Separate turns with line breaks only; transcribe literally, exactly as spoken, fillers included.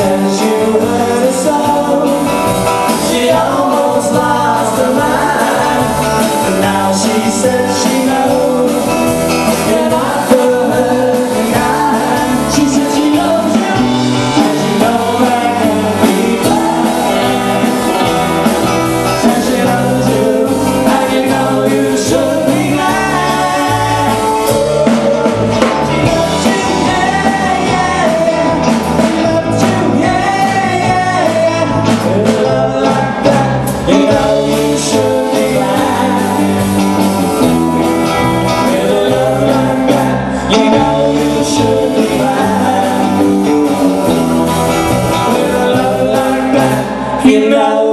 says you hurt her so. She almost lost her mind, but now she says she knows you're not the hurting kind. She says she loves you, and you know that can't be blind. Says she loves you, and you know you should be glad. She loves you, yeah, yeah, yeah. She loves you, yeah, yeah, yeah. With a love like that, you know you should be glad. With a love like that, you know you should be glad. With a love like that, you know